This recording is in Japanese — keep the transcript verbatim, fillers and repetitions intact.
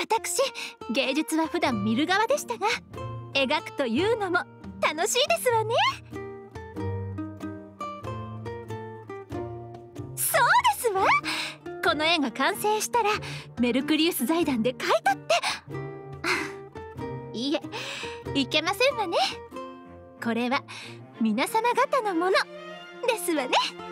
私芸術は普段見る側でしたが、描くというのも楽しいですわね。そうですわ。この絵が完成したらメルクリウス財団で買い取っていえ、いけませんわね。これは皆様方のものですわね。